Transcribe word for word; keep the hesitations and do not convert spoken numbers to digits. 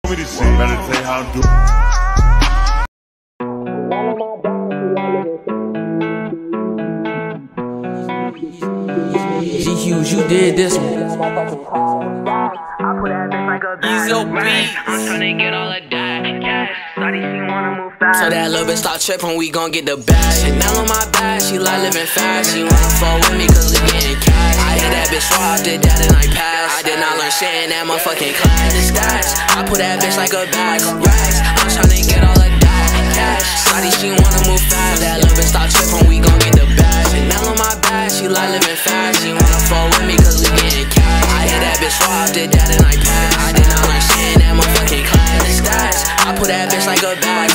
me to see. Better tell you how to do it. G-Hughes, you did this one. Ease your beats. I'm tryna get all of that cash. Shawty, she wanna move fast. So that little bitch start trippin', we gon' get the bag. Chanel on my back, she like living fast. She wanna fuck with me cause we getting cash. I hit that bitch raw, did that and I passed. I did not learn shit in that motherfucking class. The stats, I put that bitch like a bag of racks. I'm tryna get all of that cash. Shawty, she wanna move fast. That little bitch start trippin', we gon' get the bag. Chanel on my back, she like living fast. She wanna fuck with me cause we getting cash. I hit that bitch raw, did that and I passed. I did not learn shit in that motherfucking class. The stats, I put that bitch like a bag